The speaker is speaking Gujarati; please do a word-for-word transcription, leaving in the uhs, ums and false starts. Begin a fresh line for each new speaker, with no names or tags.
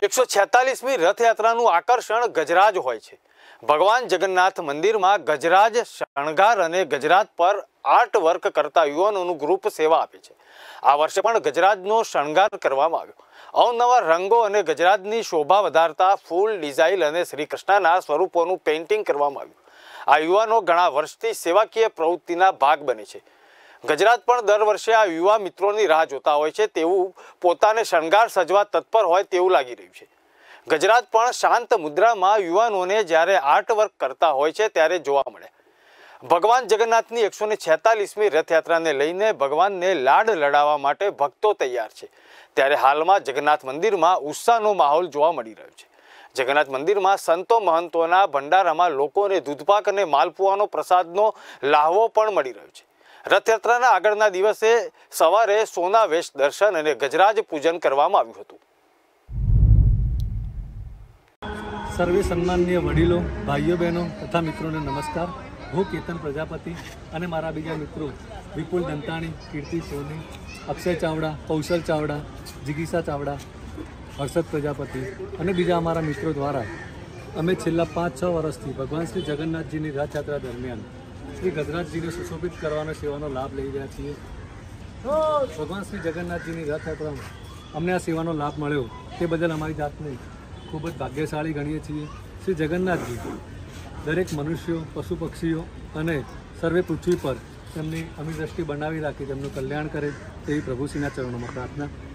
એકસો છેતાલીસમી રથયાત્રાનું આકર્ષણ ગજરાજ હોય છે। ભગવાન જગન્નાથ મંદિરમાં ગજરાજ શણગાર અને ગજરાત પર આર્ટ વર્ક કરતા યુવાનોનું ગ્રુપ સેવા આપે છે। આ વર્ષે પણ ગજરાજનો શણગાર કરવામાં આવ્યો। અવનવા રંગો અને ગજરાજની શોભા વધારતા ફૂલ ડિઝાઇન અને શ્રી કૃષ્ણના સ્વરૂપોનું પેઇન્ટિંગ કરવામાં આવ્યું। આ યુવાનો ઘણા વર્ષથી સેવાકીય પ્રવૃત્તિના ભાગ બને છે। ગજરાજ પણ દર વર્ષે આ યુવા મિત્રોની રાહ જોતા હોય છે તેવું પોતાને શણગાર સજવા તત્પર હોય તેવું લાગી રહ્યું છે। ગજરાજ પણ શાંત મુદ્રામાં યુવાનોને જ્યારે આર્ટવર્ક કરતા હોય છે ત્યારે જોવા મળે। ભગવાન જગન્નાથની એકસો ને છેતાલીસમી રથયાત્રાને લઈને ભગવાનને લાડ લડાવવા માટે ભક્તો તૈયાર છે ત્યારે હાલમાં જગન્નાથ મંદિરમાં ઉત્સાહનો માહોલ જોવા મળી રહ્યો છે। જગન્નાથ મંદિરમાં સંતો મહંતોના ભંડારામાં લોકોને દૂધપાક અને માલપુઆનો પ્રસાદનો લાહવો પણ મળી રહ્યો છે। રથયાત્રાના આગળના દિવસે સવારે સોના વેશ દર્શન અને ગજરાજ પૂજન કરવામાં આવ્યું હતું।
સર્વે સન્માનનીય વડીલો, ભાઈઓ બહેનો તથા મિત્રોને નમસ્કાર। હું કેતન પ્રજાપતિ અને મારા બીજા મિત્રો વિપુલ દંતાણી, કીર્તિ સોની, અક્ષય ચાવડા, કૌશલ ચાવડા, જિગીસા ચાવડા, હર્ષદ પ્રજાપતિ અને બીજા અમારા મિત્રો દ્વારા અમે છેલ્લા પાંચ છ વર્ષથી ભગવાન શ્રી જગન્નાથજીની રથયાત્રા દરમિયાન શ્રી ગજરાજજીને સુશોભિત કરવાનો સેવાનો લાભ લઈ રહ્યા છીએ। ભગવાન શ્રી જગન્નાથજીની રથયાત્રામાં અમને આ સેવાનો લાભ મળ્યો તે બદલ અમારી જાતને ખૂબ જ ભાગ્યશાળી ગણીએ છીએ। શ્રી જગન્નાથજી દરેક મનુષ્યો, પશુ પક્ષીઓ અને સર્વે પૃથ્વી પર તેમની અમી દ્રષ્ટિ બનાવી રાખી તેમનું કલ્યાણ કરે તેવી પ્રભુશ્રીના ચરણોમાં પ્રાર્થના।